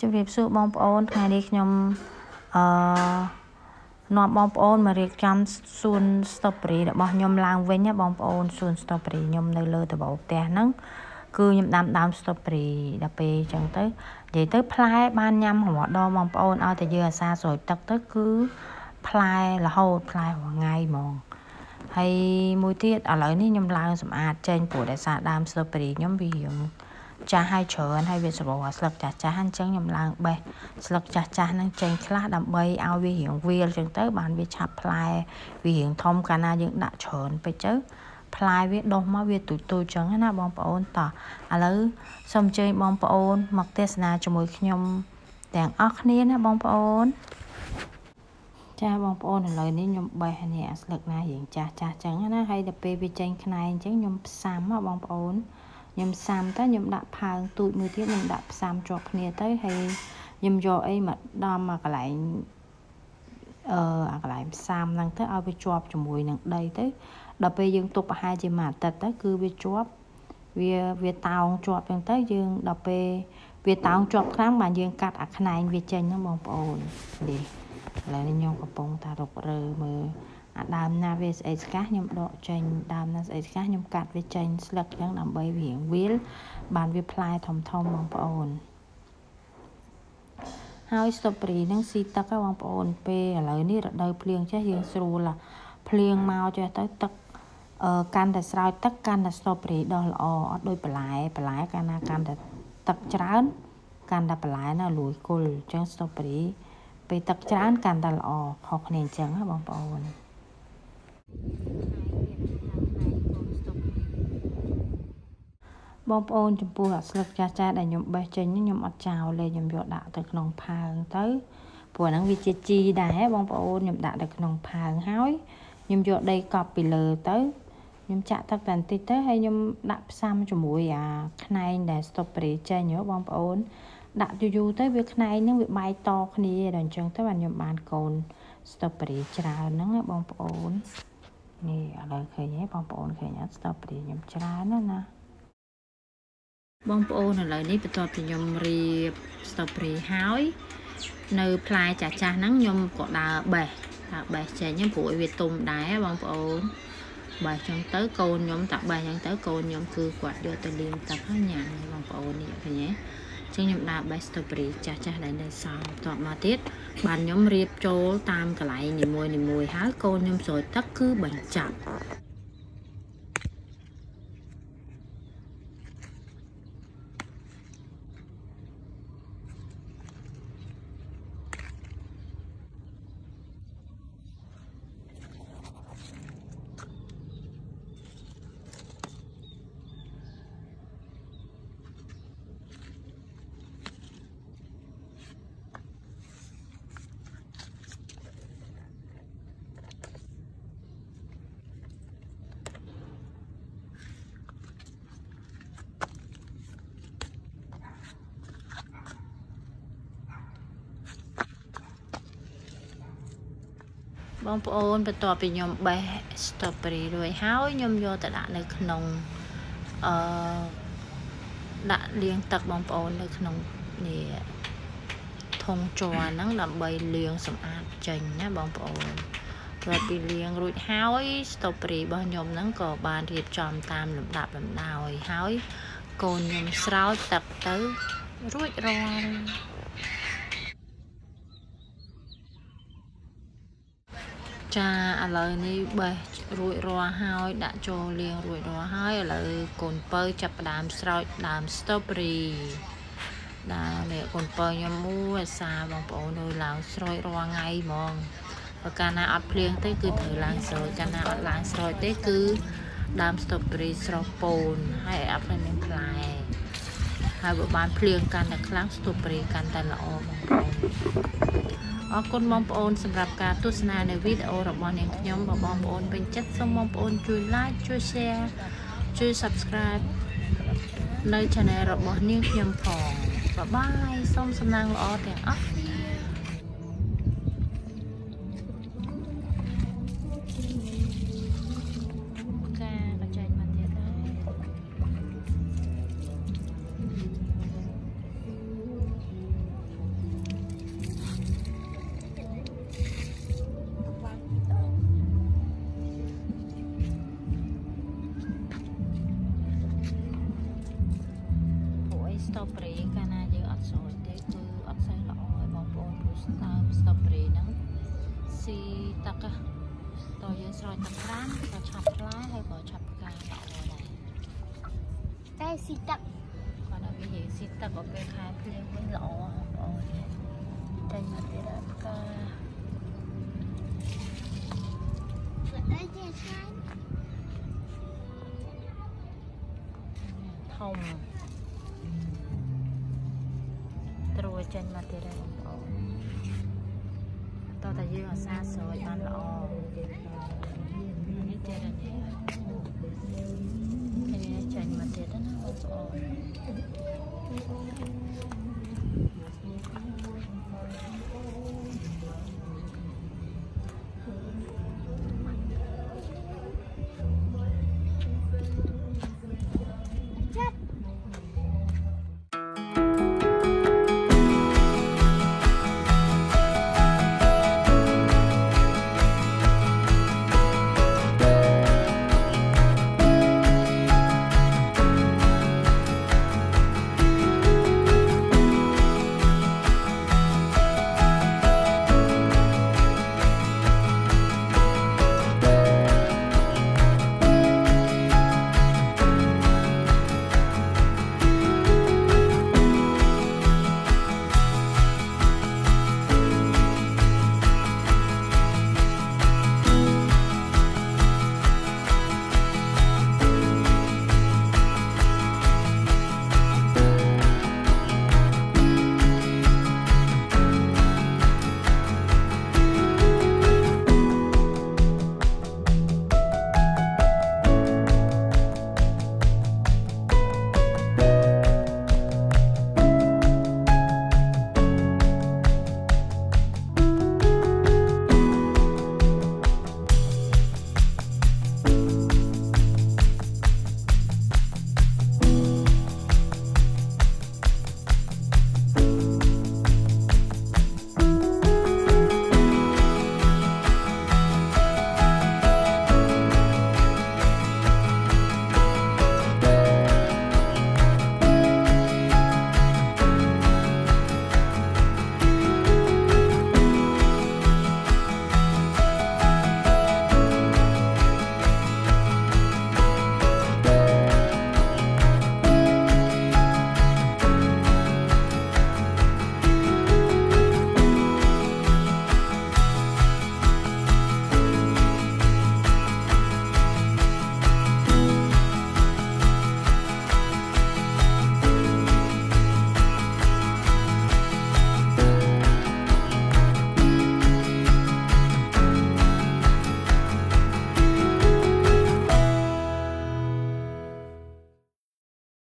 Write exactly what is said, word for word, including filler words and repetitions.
ជម្រាបសួរបងប្អូនថ្ងៃនេះខ្ញុំអឺនាំបងប្អូនមករៀបចំសួន strawberry របស់ខ្ញុំឡើងវិញណាបងប្អូនសួន strawberry ខ្ញុំនៅលើដំបូលផ្ទះហ្នឹងគឺខ្ញុំដាំដើម strawberry ដល់ពេលអញ្ចឹងទៅនិយាយទៅផ្លែបានញ៉ាំរាល់ដងបងប្អូនឲ្យតែយើងអាសាស្រោចទឹកទៅគឺផ្លែរហូតផ្លែរាល់ថ្ងៃហ្មងហើយមួយទៀតឥឡូវនេះខ្ញុំឡើងសម្អាតចេញព្រោះដោយសារដើម strawberry ខ្ញុំវារៀងចាស់ហើយច្រើនហើយវាសម្បូរស្លឹកចាស់ចាស់អញ្ចឹងខ្ញុំឡើងបេះស្លឹកចាស់ចាស់ហ្នឹងចេញខ្លះដើម្បីឲ្យវារៀងវាលអញ្ចឹងទៅបានវាឆាប់ផ្លែវារៀងធំកាលណាយើងដាក់ច្រើនពេកទៅផ្លែវាដុះមកវាទូចទូចអញ្ចឹងណាបងប្អូនតោះឥឡូវសូមអញ្ជើញបងប្អូនមកទស្សនាជាមួយខ្ញុំទាំងអស់គ្នាណាបងប្អូនចាបងប្អូនឥឡូវនេះខ្ញុំបេះនេះអាស្លឹកណារៀងចាស់ចាស់អញ្ចឹងណាហើយដល់ពេលវាចេញខ្នែងអញ្ចឹងខ្ញុំផ្សាំណាបងប្អូនខ្ញុំផ្សាំទៅខ្ញុំដាក់ផើងទូចមួយទៀតខ្ញុំដាក់ផ្សាំជាប់គ្នាទៅហើយខ្ញុំយកអីមកដំមកកន្លែងអឺអាកន្លែងផ្សាំហ្នឹងទៅឲ្យវាជាប់ជាមួយនឹងដីទៅដល់ពេលយើងទុកប្រហែលជាមួយអាទិត្យទៅគឺវាជាប់វាវាតោងជាប់អញ្ចឹងទៅយើងដល់ពេលវាតោងជាប់ខ្លាំងបានយើងកាត់អាខ្នែងវាចេញហ្នឹងបងប្អូននេះឥឡូវនេះខ្ញុំកំពុងតែរុករើមើលអាដើមណាវាស្អីស្កាសខ្ញុំដកចេញដើមណាស្អីស្កាសខ្ញុំកាត់វាចេញស្លឹកចឹងដើម្បីវារៀងវាលបានវាផ្លែធំធំបងប្អូនហើយ strawberry ហ្នឹងស៊ីទឹកហ៎បងប្អូនពេលឥឡូវនេះរដូវភ្លៀងចេះយើងស្រួលភ្លៀងមកចេះទៅទឹកអឺកាន់តែស្រោចទឹកកាន់តែ strawberry ដុះល្អអត់ដូចបន្លែបន្លែកាលណាកាន់តែទឹកច្រើនកាន់តែបន្លែណាលួយគល់អញ្ចឹង strawberry ពេលទឹកច្រើនកាន់តែល្អខុសគ្នាអញ្ចឹងហ៎បងប្អូនបងប្អូនចំពោះអាស្លឹកចាស់ចាស់ដែលខ្ញុំបេះចេញខ្ញុំអត់ចោលទេខ្ញុំយកដាក់ទៅក្នុងផើងទៅព្រោះហ្នឹងវាជាជីដែរបងប្អូនខ្ញុំដាក់ទៅក្នុងផើងហើយខ្ញុំយកដីកប់ពីលើទៅខ្ញុំចាក់ទឹកតែបន្តិចទៅហើយខ្ញុំដាក់ផ្សាំជាមួយអាខ្នែងដែល strawberry ចេញហ៎បងប្អូនដាក់យូរៗទៅវាខ្នែងហ្នឹងវាបែកតគ្នាដល់អញ្ចឹងទៅបានខ្ញុំបានកូន strawberry ច្រើនហ្នឹងណាបងប្អូននេះឥឡូវឃើញទេបងប្អូនឃើញអត់ strawberry ខ្ញុំច្រើនណាស់ណាបងប្អូនឥឡូវនេះបន្ទាប់ពីខ្ញុំរៀប strawberry ហើយនៅផ្លែចាស់ចាស់ហ្នឹងខ្ញុំក៏ដើរបេះដើរបេះចេញព្រោះវាទុំដែរបងប្អូនបេះចឹងទៅកូនខ្ញុំតាបេះចឹងទៅកូនខ្ញុំគឺគាត់យកទៅលាងទឹកហើយញ៉ាំបងប្អូននេះឃើញទេចឹងខ្ញុំដើរបេះ strawberry ចាស់ចាស់ដែលនៅសល់បន្ទាប់មកទៀតបានខ្ញុំរៀបចូលតាមកន្លែងនីមួយនីមួយហើយកូនខ្ញុំស្រោចទឹកគឺបញ្ចប់បងប្អូនបន្ទាប់ពីខ្ញុំបេះ strawberry រួចហើយខ្ញុំយកទៅដាក់នៅក្នុងអឺដាក់លាងទឹកបងប្អូននៅក្នុងនេះធុងជ័រហ្នឹងដើម្បីលាងសម្អាតចេញណាបងប្អូនបន្ទាប់ពីលាងរួចហើយ strawberry របស់ខ្ញុំហ្នឹងក៏បានរៀបចំតាមលំដាប់លំដោយហើយកូនខ្ញុំស្រោចទឹកទៅរួចរាល់ចាឥឡូវនេះបេះរួចរាល់ហើយដាក់ចូលលាងរួចរាល់ហើយឥឡូវកូនពៅចាប់ផ្ដើមស្រោចដើម strawberry ដល់នេះកូនពៅខ្ញុំមួយអាសាបងប្អូននៅឡើងស្រោចរាល់ថ្ងៃហ្មងបើកាលណាអត់ភ្លៀងទេគឺត្រូវឡើងស្រោចកាលណាអត់ឡើងស្រោចទេគឺដើម strawberry ស្រស់ពូនហើយអត់មានផ្លែហើយបើបានភ្លៀងកាន់តែខ្លាំង strawberry កាន់តែល្អបងប្អូនអរគុណបងប្អូនសម្រាប់ការទស្សនានៅវីដេអូរបស់នាងខ្ញុំបើបងប្អូនពេញចិត្តសូមបងប្អូនជួយ like ជួយ share ជួយ subscribe នៅ channel របស់នាងខ្ញុំផងបាយបាយសូមសំណាងល្អទាំងអស់គ្នា strawberry cái này giờ ăn rồi thế cứ ăn say lọ rồi bông bông strawberry nó xì tắc à tôi giờ rồi tắc rán và chặt lá hay bỏ chặt cà lọ rồi này đây xì tắc còn là cái gì xì tắc ở bên khai phim với lọ rồi đây mà thế là cà đây chơi sai thông rồi trên mặt thì đây tôi thấy dương ở xa rồi bán lọ này trên là gì cái này trên mặt thì nó không ổn